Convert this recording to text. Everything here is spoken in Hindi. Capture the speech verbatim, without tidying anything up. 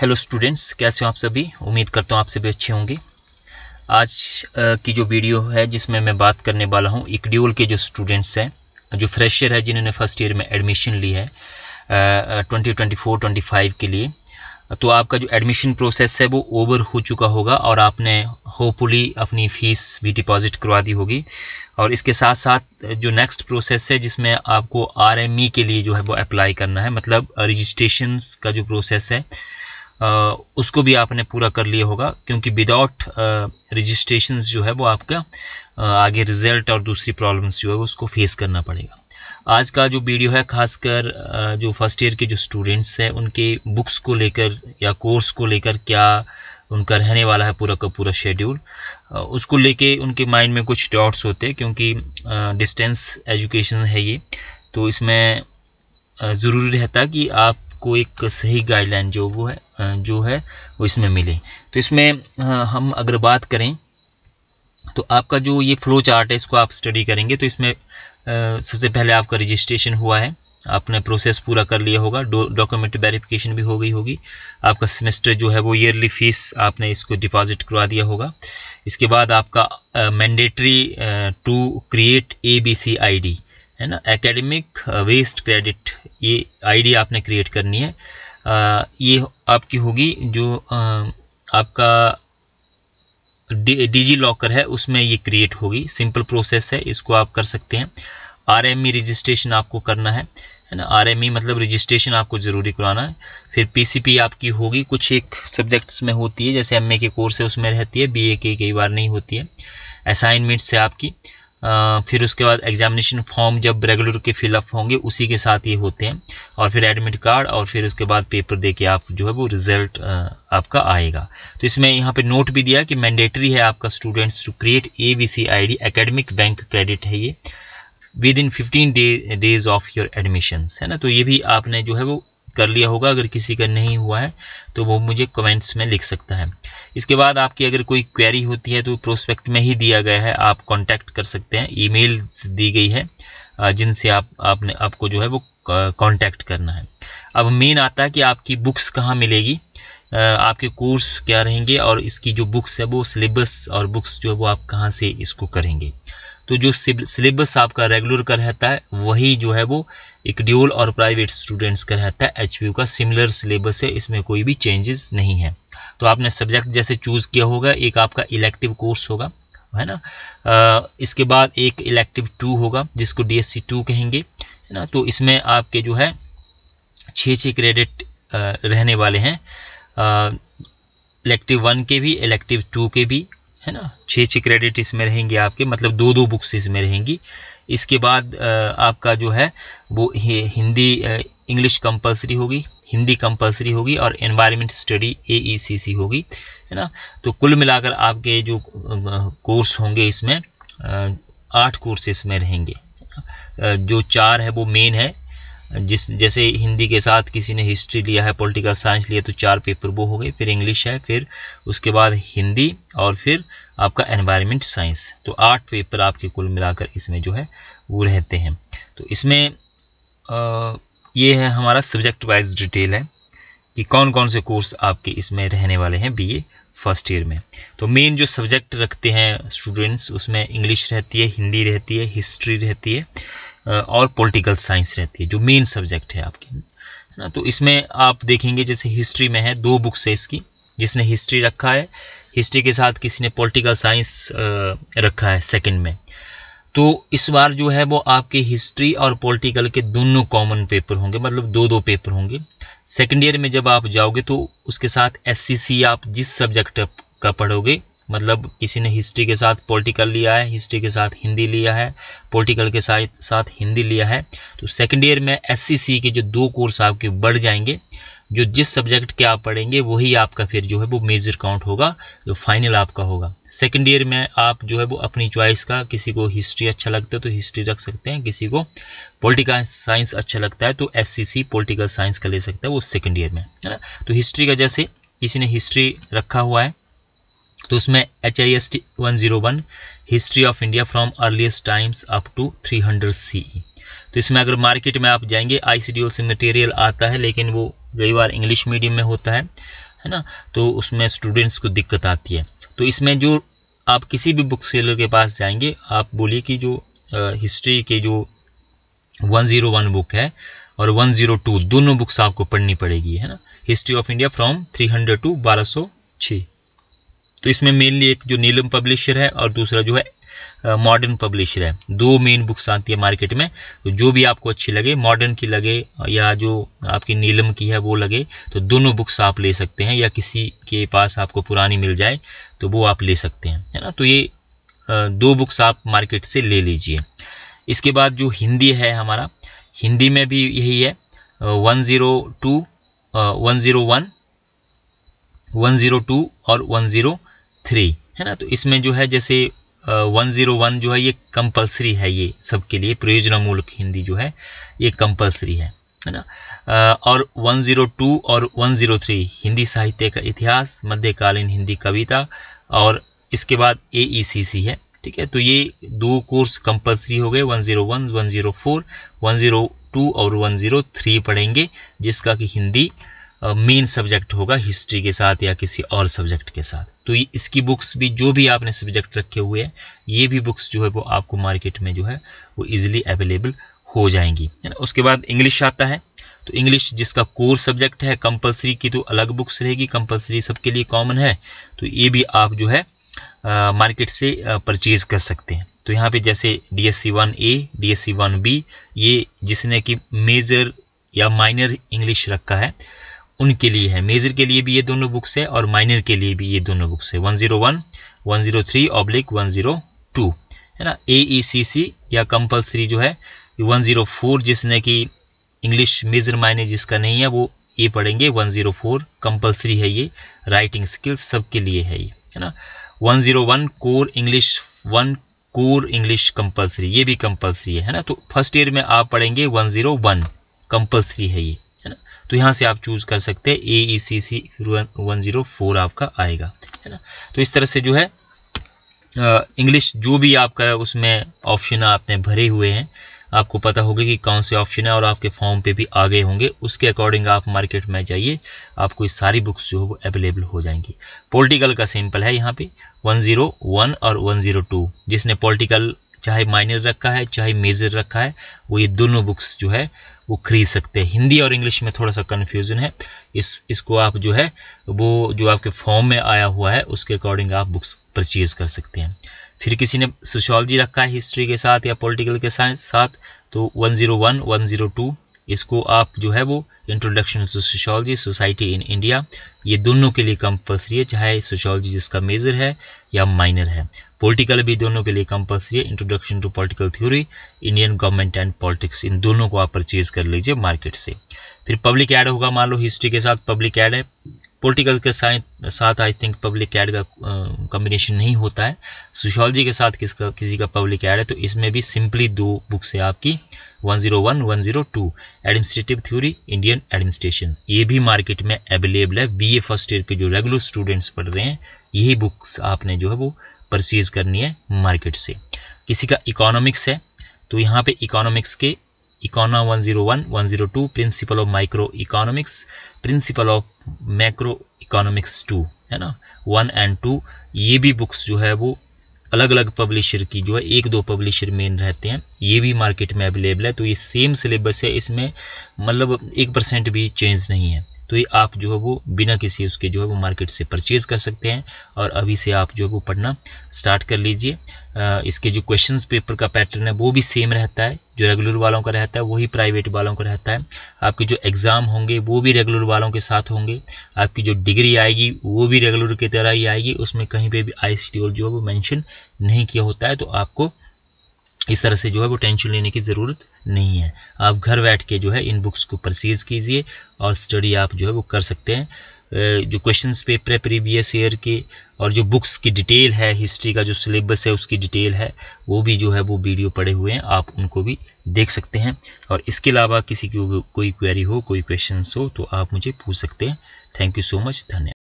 हेलो स्टूडेंट्स, कैसे हो आप सभी। उम्मीद करता हूँ आप सभी अच्छे होंगे। आज की जो वीडियो है जिसमें मैं बात करने वाला हूँ इक्ड्यूल के जो स्टूडेंट्स हैं, जो फ्रेशर है, जिन्होंने फर्स्ट ईयर में एडमिशन ली है twenty twenty four twenty five के लिए। तो आपका जो एडमिशन प्रोसेस है वो ओवर हो चुका होगा और आपने होपफुली अपनी फ़ीस भी डिपॉजिट करवा दी होगी। और इसके साथ साथ जो नेक्स्ट प्रोसेस है जिसमें आपको आरएमई के लिए जो है वो अप्लाई करना है, मतलब रजिस्ट्रेशन का जो प्रोसेस है Uh, उसको भी आपने पूरा कर लिया होगा, क्योंकि विदाउट रजिस्ट्रेशंस जो है वो आपका uh, आगे रिजल्ट और दूसरी प्रॉब्लम्स जो है उसको फेस करना पड़ेगा। आज का जो वीडियो है खासकर uh, जो फर्स्ट ईयर के जो स्टूडेंट्स हैं उनके बुक्स को लेकर या कोर्स को लेकर क्या उनका रहने वाला है पूरा का पूरा शेड्यूल, uh, उसको लेके उनके माइंड में कुछ डाउट्स होते हैं, क्योंकि डिस्टेंस uh, एजुकेशन है ये। तो इसमें uh, ज़रूरी रहता है कि आप को एक सही गाइडलाइन जो वो है जो है वो इसमें मिले। तो इसमें हम अगर बात करें तो आपका जो ये फ्लो चार्ट है इसको आप स्टडी करेंगे तो इसमें सबसे पहले आपका रजिस्ट्रेशन हुआ है, आपने प्रोसेस पूरा कर लिया होगा, डॉक्यूमेंट वेरिफिकेशन भी हो गई होगी, आपका सेमेस्टर जो है वो ईयरली फीस आपने इसको डिपॉजिट करवा दिया होगा। इसके बाद आपका mandatory to create A B C I D है ना, एकेडमिक वेस्ट क्रेडिट, ये आईडी आपने क्रिएट करनी है। आ, ये आपकी होगी जो आ, आपका डिजी लॉकर है उसमें ये क्रिएट होगी। सिंपल प्रोसेस है, इसको आप कर सकते हैं। आरएमई रजिस्ट्रेशन आपको करना है है ना, आरएमई मतलब रजिस्ट्रेशन आपको ज़रूरी कराना है। फिर पीसीपी आपकी होगी, कुछ एक सब्जेक्ट्स में होती है, जैसे एमए के कोर्स है उसमें रहती है, बीए के कई बार नहीं होती है। असाइनमेंट्स है आपकी। Uh, फिर उसके बाद एग्जामिनेशन फॉर्म जब रेगुलर के फिलअप होंगे उसी के साथ ये होते हैं, और फिर एडमिट कार्ड, और फिर उसके बाद पेपर दे के आप जो है वो रिजल्ट uh, आपका आएगा। तो इसमें यहाँ पे नोट भी दिया कि मैंडेटरी है आपका students to create A B C I D, academic bank credit है ये, within fifteen day days of your admissions है ना। तो ये भी आपने जो है वो कर लिया होगा। अगर किसी का नहीं हुआ है तो वो मुझे कमेंट्स में लिख सकता है। इसके बाद आपकी अगर कोई क्वेरी होती है तो प्रोस्पेक्ट में ही दिया गया है, आप कांटेक्ट कर सकते हैं, ईमेल दी गई है जिनसे आप आपने आपको जो है वो कांटेक्ट करना है। अब मेन आता है कि आपकी बुक्स कहाँ मिलेगी, आपके कोर्स क्या रहेंगे, और इसकी जो बुक्स है वो सिलेबस और बुक्स जो है वो आप कहाँ से इसको करेंगे। तो जो सिलेबस आपका रेगुलर का रहता है वही जो है वो इक्ड्यूल और प्राइवेट स्टूडेंट्स का रहता है। एचपीयू का सिमिलर सिलेबस है, इसमें कोई भी चेंजेस नहीं है। तो आपने सब्जेक्ट जैसे चूज़ किया होगा, एक आपका इलेक्टिव कोर्स होगा है ना, आ, इसके बाद एक इलेक्टिव टू होगा जिसको डीएससी टू कहेंगे है ना। तो इसमें आपके जो है छः छः क्रेडिट रहने वाले हैं, इलेक्टिव वन के भी इलेक्टिव टू के भी है ना, छः छः क्रेडिट इसमें रहेंगे आपके, मतलब दो दो बुक्स इसमें रहेंगी। इसके बाद आपका जो है वो हिंदी इंग्लिश कंपलसरी होगी, हिंदी कंपलसरी होगी, और एनवायरनमेंट स्टडी एईसीसी होगी है ना। तो कुल मिलाकर आपके जो कोर्स होंगे इसमें आठ कोर्स इसमें रहेंगे। जो चार है वो मेन है, जिस जैसे हिंदी के साथ किसी ने हिस्ट्री लिया है, पॉलिटिकल साइंस लिया, तो चार पेपर वो हो गए। फिर इंग्लिश है, फिर उसके बाद हिंदी, और फिर आपका एनवायरनमेंट साइंस। तो आठ पेपर आपके कुल मिलाकर इसमें जो है वो रहते हैं। तो इसमें आ, ये है हमारा सब्जेक्ट वाइज डिटेल है कि कौन कौन से कोर्स आपके इसमें रहने वाले हैं बीए फर्स्ट ईयर में। तो मेन जो सब्जेक्ट रखते हैं स्टूडेंट्स उसमें इंग्लिश रहती है, हिंदी रहती है, हिस्ट्री रहती है, और पॉलिटिकल साइंस रहती है, जो मेन सब्जेक्ट है आपकी है ना। तो इसमें आप देखेंगे जैसे हिस्ट्री में है दो बुक्स है इसकी, जिसने हिस्ट्री रखा है, हिस्ट्री के साथ किसी ने पॉलिटिकल साइंस रखा है सेकंड में। तो इस बार जो है वो आपके हिस्ट्री और पॉलिटिकल के दोनों कॉमन पेपर होंगे, मतलब दो दो पेपर होंगे। सेकेंड ईयर में जब आप जाओगे तो उसके साथ एससीसी आप जिस सब्जेक्ट का पढ़ोगे, मतलब किसी ने हिस्ट्री के साथ पॉलिटिकल लिया है, हिस्ट्री के साथ हिंदी लिया है, पॉलिटिकल के साथ साथ हिंदी लिया है, तो सेकंड ईयर में एससीसी के जो दो कोर्स आपके बढ़ जाएंगे। जो जिस सब्जेक्ट के आप पढ़ेंगे वही आपका फिर जो है वो मेजर काउंट होगा, जो फाइनल आपका होगा। सेकंड ईयर में आप जो है वो अपनी चॉइस का, किसी को हिस्ट्री अच्छा लगता है तो हिस्ट्री रख सकते हैं, किसी को पॉलिटिकल साइंस अच्छा लगता है तो एससीसी पॉलिटिकल साइंस का ले सकता है, वो सेकंड ईयर में है ना। तो हिस्ट्री का जैसे किसी ने हिस्ट्री रखा हुआ है तो उसमें H I S T one zero one history of India from earliest times up to three hundred C E. तो इसमें अगर मार्केट में आप जाएंगे आईसीडीओ से मटेरियल आता है, लेकिन वो कई बार इंग्लिश मीडियम में होता है है ना, तो उसमें स्टूडेंट्स को दिक्कत आती है। तो इसमें जो आप किसी भी बुक सेलर के पास जाएंगे, आप बोलिए कि जो हिस्ट्री के जो वन ज़ीरो वन बुक है और वन ज़ीरो टू दोनों बुक्स आपको पढ़नी पड़ेगी, है ना, history of India from three hundred to बारह सौ छः। तो इसमें मेनली एक जो नीलम पब्लिशर है और दूसरा जो है मॉडर्न पब्लिशर है, दो मेन बुक्स आती है मार्केट में। तो जो भी आपको अच्छी लगे, मॉडर्न की लगे या जो आपकी नीलम की है वो लगे, तो दोनों बुक्स आप ले सकते हैं, या किसी के पास आपको पुरानी मिल जाए तो वो आप ले सकते हैं, है ना। तो ये दो बुक्स आप मार्केट से ले लीजिए। इसके बाद जो हिंदी है हमारा, हिंदी में भी यही है one zero two one zero one one zero two और वन ज़ीरो थ्री, है ना। तो इसमें जो है जैसे वन ज़ीरो वन जो है ये कंपलसरी है, ये सबके लिए प्रयोजनामूलक हिंदी जो है ये कंपलसरी है, है ना। और वन ज़ीरो टू और वन ज़ीरो थ्री हिंदी साहित्य का इतिहास, मध्यकालीन हिंदी कविता, और इसके बाद ए ई सी सी है, ठीक है। तो ये दो कोर्स कंपलसरी हो गए, one zero one, one zero four, one zero two और वन ज़ीरो थ्री पढ़ेंगे, जिसका कि हिंदी मेन सब्जेक्ट होगा हिस्ट्री के साथ या किसी और सब्जेक्ट के साथ। तो इसकी बुक्स भी जो भी आपने सब्जेक्ट रखे हुए हैं, ये भी बुक्स जो है वो आपको मार्केट में जो है वो इजीली अवेलेबल हो जाएंगी, है ना। उसके बाद इंग्लिश आता है। तो इंग्लिश जिसका कोर सब्जेक्ट है, कंपलसरी की तो अलग बुक्स रहेगी, कंपलसरी सबके लिए कॉमन है, तो ये भी आप जो है मार्केट से परचेज कर सकते हैं। तो यहाँ पे जैसे D S C one A, D S C one B, ये जिसने कि मेजर या माइनर इंग्लिश रखा है उनके लिए है। मेजर के लिए भी ये दोनों बुक्स है और माइनर के लिए भी ये दोनों बुक्स है, one zero one, one zero three oblique one zero two, है ना। ए ई सी सी या कंपलसरी जो है वन ज़ीरो फोर, जिसने कि इंग्लिश मेजर माइनर जिसका नहीं है वो ये पढ़ेंगे, वन ज़ीरो फोर कंपलसरी है, ये राइटिंग स्किल्स सबके लिए है ये, है ना। One zero one core English one, core English compulsory, ये भी कंपलसरी है, है ना। तो फर्स्ट ईयर में आप पढ़ेंगे वन ज़ीरो वन कंपलसरी है ये, है ना। तो यहाँ से आप चूज कर सकते हैं ए ई सी सी, फिर वन ज़ीरो फोर आपका आएगा, है ना। तो इस तरह से जो है इंग्लिश जो भी आपका उसमें ऑप्शन आपने भरे हुए हैं, आपको पता होगा कि कौन से ऑप्शन है और आपके फॉर्म पे भी आ गए होंगे, उसके अकॉर्डिंग आप मार्केट में जाइए, आपको ये सारी बुक्स जो है वो अवेलेबल हो जाएंगी। पॉलिटिकल का सिंपल है, यहाँ पे वन ज़ीरो वन और वन ज़ीरो टू, जिसने पॉलिटिकल चाहे माइनर रखा है चाहे मेजर रखा है, वो ये दोनों बुक्स जो है वो खरीद सकते हैं। हिंदी और इंग्लिश में थोड़ा सा कन्फ्यूजन है, इस इसको आप जो है वो जो आपके फॉर्म में आया हुआ है उसके अकॉर्डिंग आप बुक्स परचेज कर सकते हैं। फिर किसी ने सोशियोलॉजी रखा है हिस्ट्री के साथ या पॉलिटिकल के साथ, तो one zero one, one zero two, इसको आप जो है वो introduction to sociology, society in India, ये दोनों के लिए कंपलसरी है, चाहे सोशियोलॉजी जिसका मेजर है या माइनर है। पॉलिटिकल भी दोनों के लिए कंपलसरी है, introduction to political theory, Indian government and politics, इन दोनों को आप परचेज कर लीजिए मार्केट से। फिर पब्लिक ऐड होगा, मान लो हिस्ट्री के साथ पब्लिक ऐड है, पॉलिटिकल के साथ साथ आई थिंक पब्लिक ऐड का कॉम्बिनेशन नहीं होता है, सोशियोलॉजी के साथ किसका किसी का पब्लिक ऐड है, तो इसमें भी सिंपली दो बुक्स है आपकी, one zero one, one zero two, administrative theory, Indian administration, ये भी मार्केट में अवेलेबल है। बीए फर्स्ट ईयर के जो रेगुलर स्टूडेंट्स पढ़ रहे हैं, यही बुक्स आपने जो है वो परचेज करनी है मार्केट से। किसी का इकोनॉमिक्स है, तो यहाँ पे इकोनॉमिक्स के इकोना one zero one, one zero two, principle of micro economics, principle of macro economics two, है ना, वन एंड टू, ये भी बुक्स जो है वो अलग अलग पब्लिशर की जो है, एक दो पब्लिशर मेन रहते हैं, ये भी मार्केट में अवेलेबल है। तो ये सेम सिलेबस है, इसमें मतलब एक परसेंट भी चेंज नहीं है। तो ये आप जो है वो बिना किसी उसके जो है वो मार्केट से परचेज कर सकते हैं और अभी से आप जो है वो पढ़ना स्टार्ट कर लीजिए। इसके जो क्वेश्चंस पेपर का पैटर्न है वो भी सेम रहता है, जो रेगुलर वालों का रहता है वही प्राइवेट वालों का रहता है। आपके जो एग्ज़ाम होंगे वो भी रेगुलर वालों के साथ होंगे, आपकी जो डिग्री आएगी वो भी रेगुलर की तरह ही आएगी, उसमें कहीं पे भी आई शेड्यूल जो है वो मेंशन नहीं किया होता है। तो आपको इस तरह से जो है वो टेंशन लेने की ज़रूरत नहीं है, आप घर बैठ के जो है इन बुक्स को परचेज कीजिए और स्टडी आप जो है वो कर सकते हैं। जो क्वेश्चंस पेपर है प्रीवियस ईयर के और जो बुक्स की डिटेल है, हिस्ट्री का जो सिलेबस है उसकी डिटेल है, वो भी जो है वो वीडियो पड़े हुए हैं, आप उनको भी देख सकते हैं। और इसके अलावा किसी की कोई क्वेरी हो, कोई क्वेश्चंस हो तो आप मुझे पूछ सकते हैं। थैंक यू सो मच, धन्यवाद।